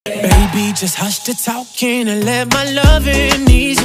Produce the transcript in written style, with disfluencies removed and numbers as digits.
Baby, just hush the talking and let my loving ease